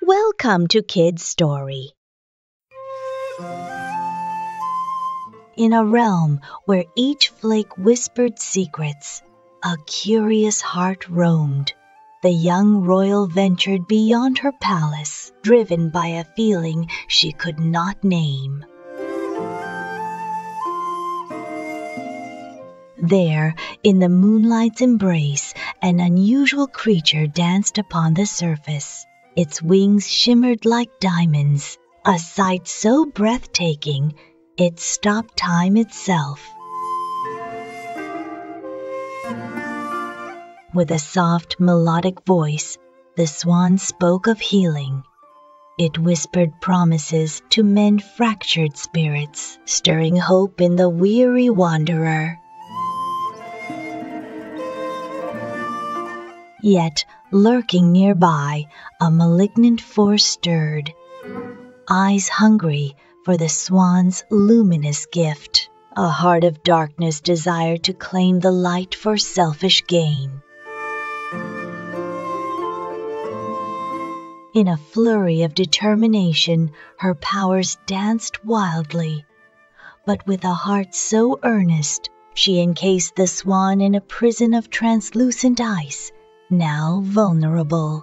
Welcome to Kids Story. In a realm where each flake whispered secrets, a curious heart roamed. The young royal ventured beyond her palace, driven by a feeling she could not name. There, in the moonlight's embrace, an unusual creature danced upon the surface. Its wings shimmered like diamonds, a sight so breathtaking it stopped time itself. With a soft, melodic voice, the swan spoke of healing. It whispered promises to mend fractured spirits, stirring hope in the weary wanderer. Yet, lurking nearby, a malignant force stirred, eyes hungry for the swan's luminous gift. A heart of darkness desired to claim the light for selfish gain. In a flurry of determination, her powers danced wildly. But with a heart so earnest, she encased the swan in a prison of translucent ice, now vulnerable.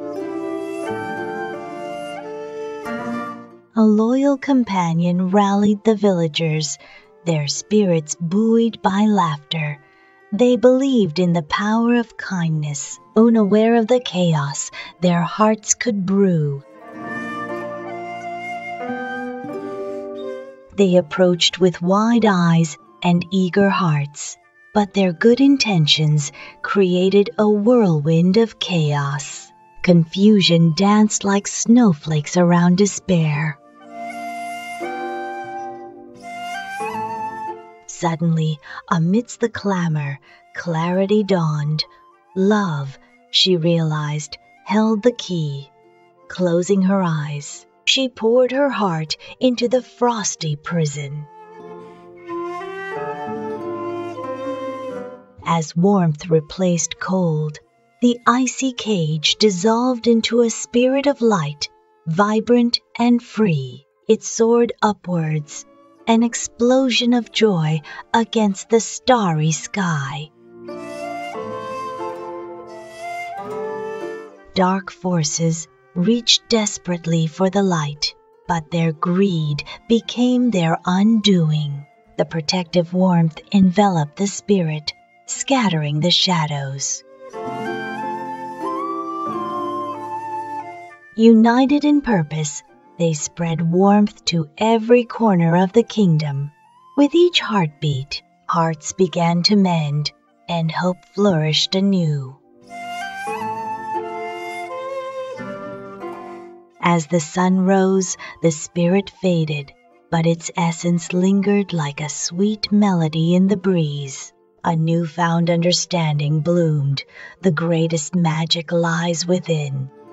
A loyal companion rallied the villagers, their spirits buoyed by laughter. They believed in the power of kindness, unaware of the chaos their hearts could brew. They approached with wide eyes and eager hearts, but their good intentions created a whirlwind of chaos. Confusion danced like snowflakes around despair. Suddenly, amidst the clamor, clarity dawned. Love, she realized, held the key. Closing her eyes, she poured her heart into the frosty prison. As warmth replaced cold, the icy cage dissolved into a spirit of light, vibrant and free. It soared upwards, an explosion of joy against the starry sky. Dark forces reached desperately for the light, but their greed became their undoing. The protective warmth enveloped the spirit, scattering the shadows. United in purpose, they spread warmth to every corner of the kingdom. With each heartbeat, hearts began to mend, and hope flourished anew. As the sun rose, the spirit faded, but its essence lingered like a sweet melody in the breeze. A newfound understanding bloomed. The greatest magic lies within.